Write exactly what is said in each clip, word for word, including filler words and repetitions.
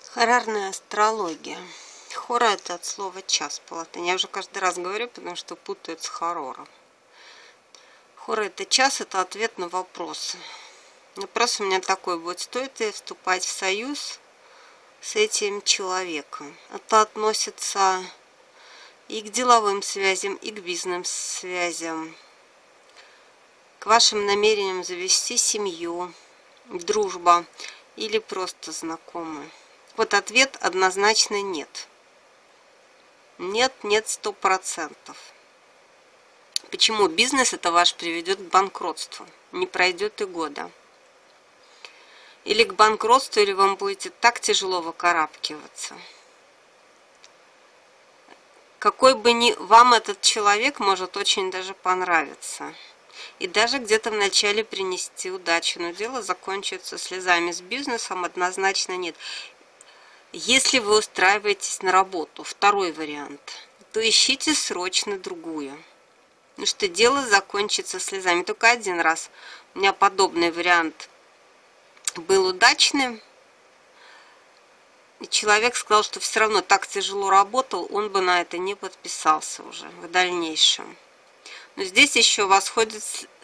Хорарная астрология. Хора — это от слова час по латыни. Я уже каждый раз говорю, потому что путают с хорором. Хора — это час, это ответ на вопросы. Вопрос у меня такой будет: стоит ли вступать в союз с этим человеком? Это относится и к деловым связям, и к бизнес-связям, к вашим намерениям завести семью, дружба или просто знакомые. Вот ответ однозначно нет. Нет, нет, сто процентов. Почему? Бизнес это ваш приведет к банкротству. Не пройдет и года. Или к банкротству, или вам будете так тяжело выкарабкиваться. Какой бы ни вам этот человек может очень даже понравиться. И даже где-то вначале принести удачу. Но дело закончится слезами. С бизнесом однозначно нет. Если вы устраиваетесь на работу, второй вариант, то ищите срочно другую. Потому что дело закончится слезами. Только один раз у меня подобный вариант был удачным. И человек сказал, что все равно так тяжело работал, он бы на это не подписался уже в дальнейшем. Но здесь еще восходит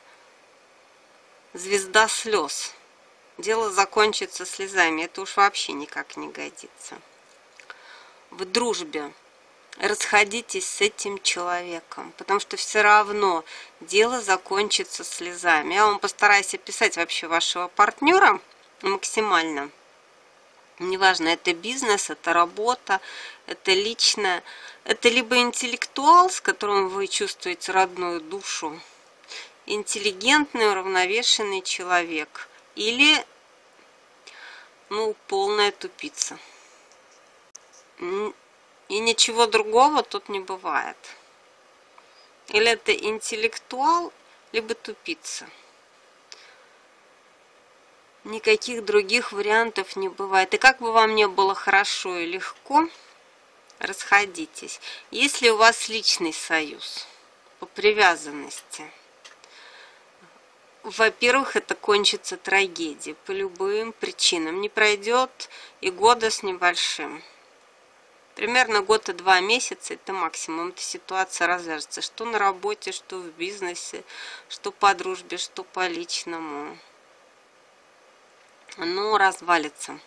звезда слез. Дело закончится слезами. Это уж вообще никак не годится. В дружбе расходитесь с этим человеком, потому что все равно дело закончится слезами. Я вам постараюсь описать вообще вашего партнера максимально. Неважно, это бизнес, это работа, это личное. Это либо интеллектуал, с которым вы чувствуете родную душу, интеллигентный, уравновешенный человек, или, ну, полная тупица. И ничего другого тут не бывает. Или это интеллектуал, либо тупица. Никаких других вариантов не бывает. И как бы вам ни было хорошо и легко, расходитесь. Если у вас личный союз по привязанности, во-первых, это кончится трагедией по любым причинам. Не пройдет и года с небольшим. Примерно год и два месяца это максимум. Эта ситуация развяжется. Что на работе, что в бизнесе, что по дружбе, что по личному. Оно развалится.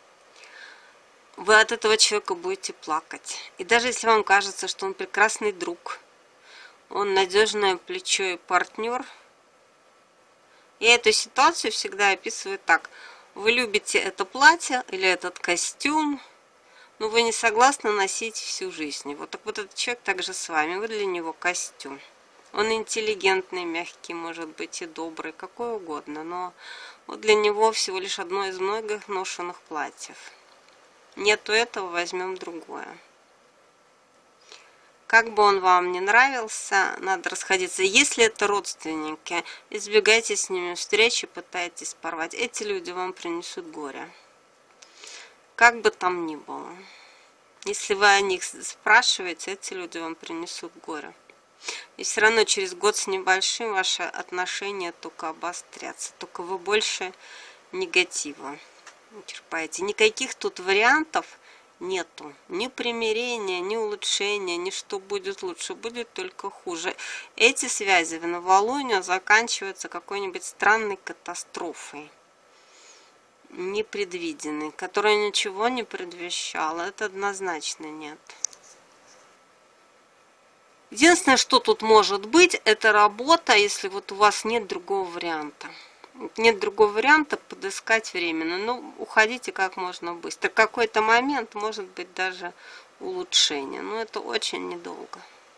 Вы от этого человека будете плакать. И даже если вам кажется, что он прекрасный друг, он надежное плечо и партнер, я эту ситуацию всегда описываю так. Вы любите это платье или этот костюм, но вы не согласны носить всю жизнь. Вот так вот этот человек также с вами. Вы для него костюм. Он интеллигентный, мягкий, может быть, и добрый, какой угодно. Но вот для него всего лишь одно из многих ношенных платьев. Нету этого, возьмем другое. Как бы он вам не нравился, надо расходиться. Если это родственники, избегайте с ними встречи, пытайтесь порвать. Эти люди вам принесут горе. Как бы там ни было. Если вы о них спрашиваете, эти люди вам принесут горе. И все равно через год с небольшим ваши отношения только обострятся. Только вы больше негатива черпаете. Никаких тут вариантов нету. Ни примирения, ни улучшения, ни что будет лучше. Будет только хуже. Эти связи в новолуние заканчиваются какой-нибудь странной катастрофой. Непредвиденной, которая ничего не предвещала. Это однозначно нет. Единственное, что тут может быть, это работа, если вот у вас нет другого варианта. Нет другого варианта, подыскать временно. Ну, уходите как можно быстро. В какой-то момент может быть даже улучшение. Но это очень недолго.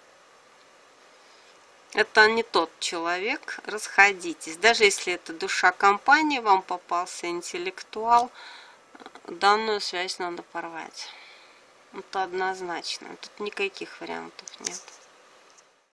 Это не тот человек. Расходитесь. Даже если это душа компании, вам попался интеллектуал, данную связь надо порвать. Это однозначно. Тут никаких вариантов нет.